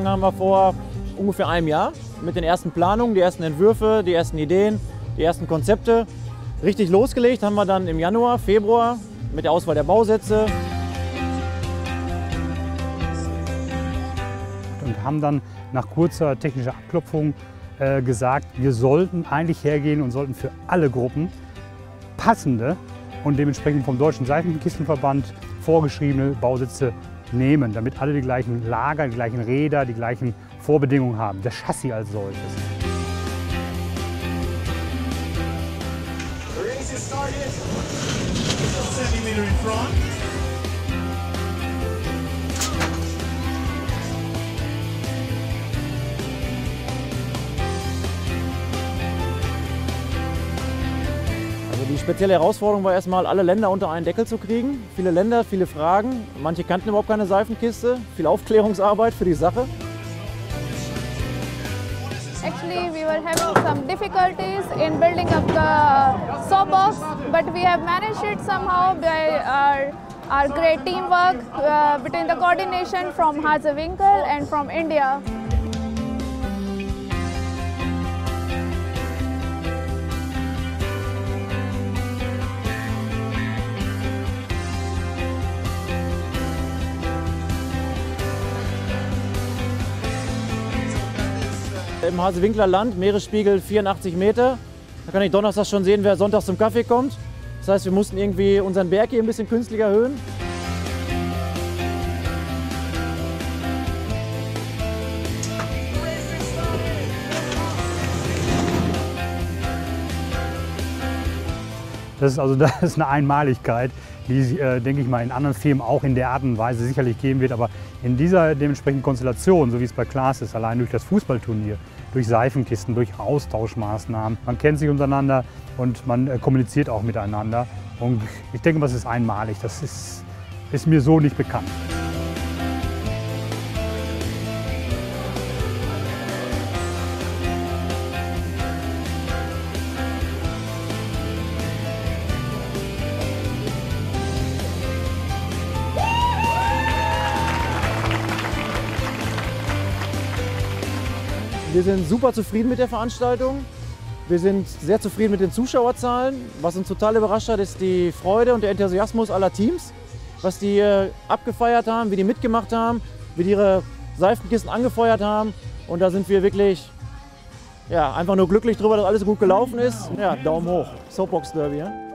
Angefangen haben wir vor ungefähr einem Jahr mit den ersten Planungen, die ersten Entwürfe, die ersten Ideen, die ersten Konzepte. Richtig losgelegt haben wir dann im Januar, Februar mit der Auswahl der Bausätze. Und haben dann nach kurzer technischer Abklopfung gesagt, wir sollten eigentlich hergehen und sollten für alle Gruppen passende und dementsprechend vom Deutschen Seifenkistenverband vorgeschriebene Bausätze nehmen, damit alle die gleichen Lager, die gleichen Räder, die gleichen Vorbedingungen haben, das Chassis als solches. Die spezielle Herausforderung war erstmal, alle Länder unter einen Deckel zu kriegen. Viele Länder, viele Fragen. Manche kannten überhaupt keine Seifenkiste. Viel Aufklärungsarbeit für die Sache. Actually, we were having some difficulties in building up the sawbox, but we have managed it somehow by our great teamwork between the coordination from Hazewinkel and from India. Im Hasewinkler Land, Meeresspiegel 84 Meter. Da kann ich donnerstags schon sehen, wer sonntags zum Kaffee kommt. Das heißt, wir mussten irgendwie unseren Berg hier ein bisschen künstlich erhöhen. Das ist eine Einmaligkeit, die es, denke ich mal, in anderen Firmen auch in der Art und Weise sicherlich geben wird. Aber in dieser dementsprechenden Konstellation, so wie es bei Klaas ist, allein durch das Fußballturnier, durch Seifenkisten, durch Austauschmaßnahmen, man kennt sich untereinander und man kommuniziert auch miteinander. Und ich denke, das ist einmalig. Das ist mir so nicht bekannt. Wir sind super zufrieden mit der Veranstaltung. Wir sind sehr zufrieden mit den Zuschauerzahlen. Was uns total überrascht hat, ist die Freude und der Enthusiasmus aller Teams, was die abgefeiert haben, wie die mitgemacht haben, wie die ihre Seifenkisten angefeuert haben. Und da sind wir wirklich einfach nur glücklich drüber, dass alles gut gelaufen ist. Ja, Daumen hoch. Soapbox Derby. Ja?